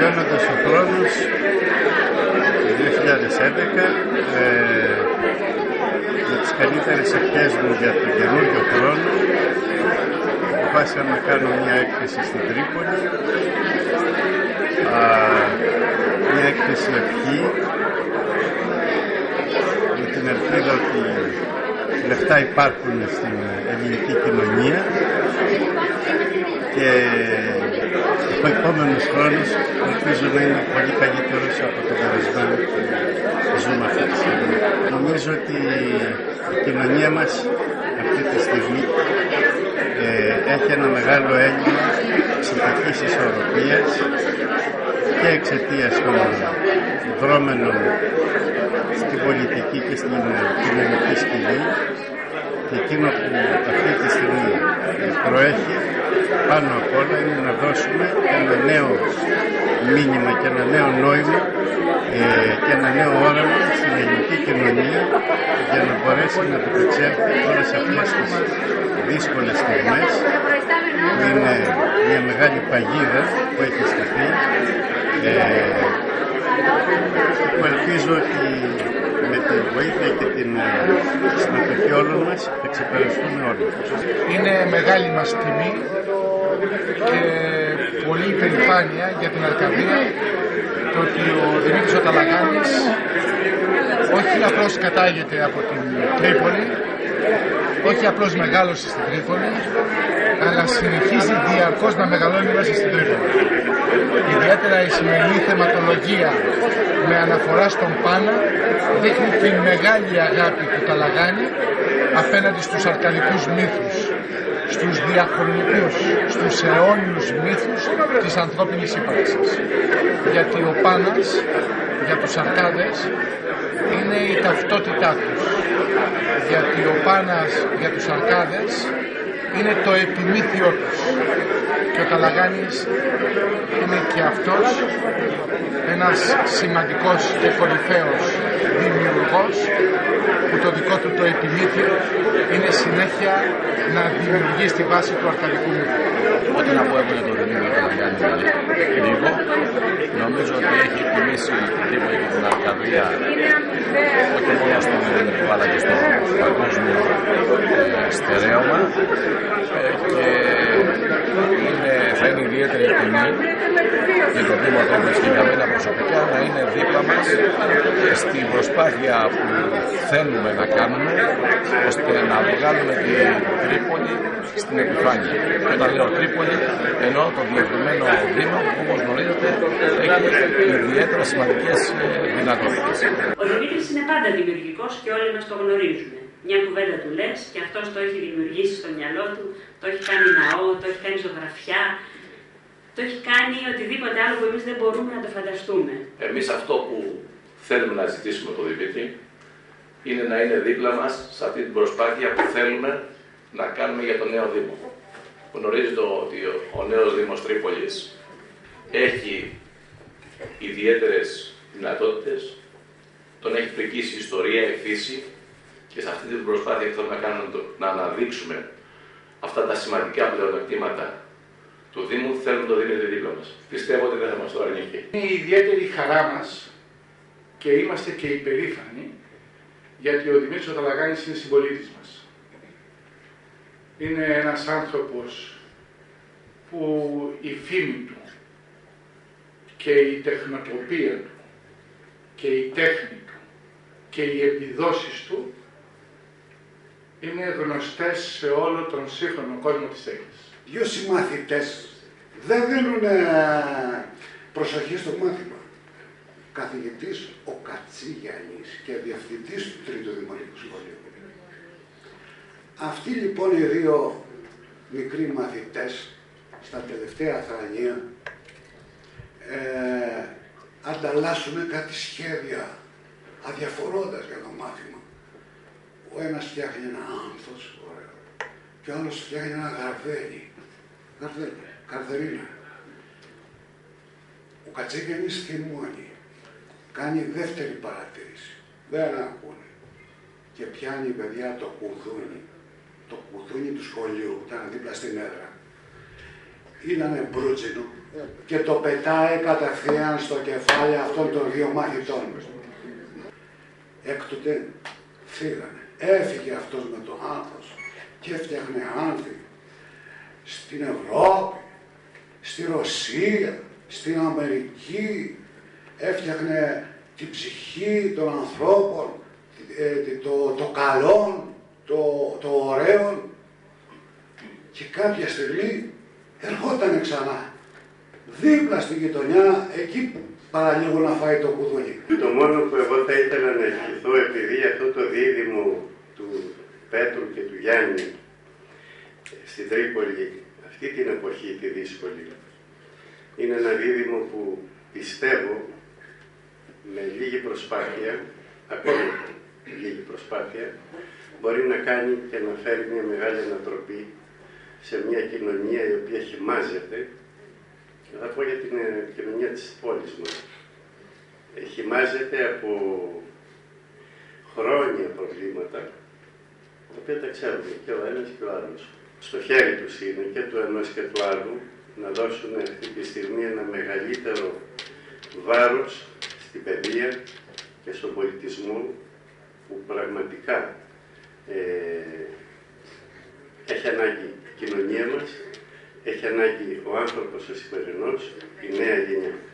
Τελειώνοντας ο χρόνος το 2011, με τις καλύτερες ευχές μου για τον καινούριο χρόνο, αποφάσισα να κάνω μια έκθεση στην Τρίπολη, μια έκθεση ευχή, με την ελπίδα ότι λεφτά υπάρχουν στην ελληνική κοινωνία και ο επόμενος χρόνος ελπίζω να είναι πολύ καλύτερος από το περασμένο που ζούμε αυτή τη στιγμή. Νομίζω ότι η κοινωνία μας αυτή τη στιγμή έχει ένα μεγάλο έλλειμμα ψυχικής ισορροπίας και εξαιτίας των δρόμενων στην πολιτική και στην κοινωνική σκηνή, και εκείνο που αυτή τη στιγμή προέχει πάνω απ' όλα είναι να δώσουμε ένα νέο μήνυμα και ένα νέο νόημα και ένα νέο όραμα στην ελληνική κοινωνία για να μπορέσει να ανταπεξέλθει όλες αυτές τις δύσκολες στιγμές που είναι μια μεγάλη παγίδα που έχει σταθεί, που ελπίζω ότι με τη βοήθεια και την συμμετοχή όλων μας θα ξεπεραστούμε όλοι. Είναι μεγάλη μας τιμή και πολύ υπερηφάνεια για την Αρκαδία το ότι ο Δημήτρης ο Ταλαγάνης όχι απλώς κατάγεται από την Τρίπολη, όχι απλώς μεγάλωσε στην Τρίπολη, αλλά συνεχίζει διαρκώς να μεγαλώνει μέσα στην Τρίπολη. Ιδιαίτερα η σημερινή θεματολογία με αναφορά στον Πάνα δείχνει την μεγάλη αγάπη του Ταλαγάνη απέναντι στους αρκαδικούς μύθους, στους διαχρονικούς, στους αιώνιους μύθους της ανθρώπινης ύπαρξης. Γιατί ο Πάνας για τους Αρκάδες είναι η ταυτότητά τους. Γιατί ο Πάνας για τους Αρκάδες είναι το επιμήθειό τους. Και ο Ταλαγάνης είναι και αυτός ένας σημαντικός και κορυφαίος δημιουργός που το δικό του το επιμήθειο είναι συνέχεια να δημιουργεί στη βάση του αρκαδικού μύθου. Ό,τι να πω εγώ για τον Δημήτρη Ταλαγάνη λίγο, νομίζω ότι έχει εκτιμήσει την Τρίπολη και την Αρκαδία όχι μόνο στον ελληνικό αλλά και στο παγκόσμιο στερέωμα και θα είναι ιδιαίτερη τιμή για το Δήμο Τρίπολης και για μένα προσωπικά να είναι δίπλα μας στην προσπάθεια που θέλουμε να κάνουμε ώστε να βγάλουμε την Τρίπολη στην επιφάνεια. Και όταν λέω Τρίπολη εννοώ το διευρυμένο Δήμο που όπως γνωρίζετε έχει ιδιαίτερα σημαντικές δυνατότητες. Ο Δημήτρης είναι πάντα δημιουργικός και όλοι μας το γνωρίζουμε. Μια κουβέντα του λες και αυτός το έχει δημιουργήσει στο μυαλό του, το έχει κάνει ναό, το έχει κάνει ζωγραφιά, το έχει κάνει οτιδήποτε άλλο που εμείς δεν μπορούμε να το φανταστούμε. Εμείς αυτό που θέλουμε να ζητήσουμε τον Δημήτρη είναι να είναι δίπλα μας σε αυτή την προσπάθεια που θέλουμε να κάνουμε για το νέο Δήμο. Γνωρίζετε ότι ο νέος Δήμος Τρίπολης έχει ιδιαίτερες δυνατότητες, τον έχει πρικήσει η ιστορία, η φύση, και σε αυτή την προσπάθεια που θέλουμε να κάνουμε να αναδείξουμε αυτά τα σημαντικά πλεονεκτήματα του Δήμου, θέλουμε το Δημήτρη δίπλα μας. Πιστεύω ότι δεν θα μας το αρνηθεί. Είναι η ιδιαίτερη χαρά μας και είμαστε και υπερήφανοι γιατί ο Δημήτρης ο Ταλαγάνης είναι συμπολίτης μας. Είναι ένας άνθρωπος που η φήμη του και η τεχνοτροπία του και η τέχνη του και οι επιδόσεις του είναι γνωστές σε όλο τον σύγχρονο κόσμο της τέχνης. Δύο συμμαθητές δεν δίνουν προσοχή στο μάθημα. Καθηγητής ο Κατσίγιαννης και διευθυντής του Τρίτου Δημοτικού Σχολείου. Αυτοί λοιπόν οι δύο μικροί μαθητές στα τελευταία θρανία ανταλλάσσουν κάτι σχέδια αδιαφορώντας για το μάθημα. Ο ένας φτιάχνει ένα άνθος, ωραίο, και ο άλλος φτιάχνει ένα γαρδέλι. Καρδελίνα. Ο Κατσίγιαννης θυμώνει, κάνει δεύτερη παρατήρηση. Δεν ακούνε. Και πιάνει η παιδιά το κουδούνι του σχολείου που ήταν δίπλα στην έδρα. Ήτανε μπρούτσινο και το πετάει κατευθείαν στο κεφάλι αυτών των δύο μαχητών. Έκτοτε φύγανε. Έφυγε αυτός με το άνθος και έφτιαχνε άνθη στην Ευρώπη, στη Ρωσία, στην Αμερική, έφτιαχνε την ψυχή των ανθρώπων, το καλό, το ωραίο, και κάποια στιγμή ερχόταν ξανά δίπλα στην γειτονιά, εκεί παραλίγο να φάει το κουδούνι. Το μόνο που εγώ θα ήθελα να ευχηθώ, επειδή αυτό το δίδυμο του Πέτρου και του Γιάννη στην Τρίπολη, αυτή την εποχή τη δύσκολη, είναι ένα δίδυμο που πιστεύω με λίγη προσπάθεια, ακόμη λίγη προσπάθεια, μπορεί να κάνει και να φέρει μια μεγάλη ανατροπή σε μια κοινωνία η οποία χυμάζεται. Θα πω για την κοινωνία της πόλης μας. Χυμάζεται από χρόνια προβλήματα, τα οποία τα ξέρουμε και ο ένας και ο άλλος. Στο χέρι τους είναι και του ενός και του άλλου να δώσουν αυτή τη στιγμή ένα μεγαλύτερο βάρος στην παιδεία και στον πολιτισμό, που πραγματικά έχει ανάγκη η κοινωνία μας, έχει ανάγκη ο άνθρωπος ο σημερινός, η νέα γενιά.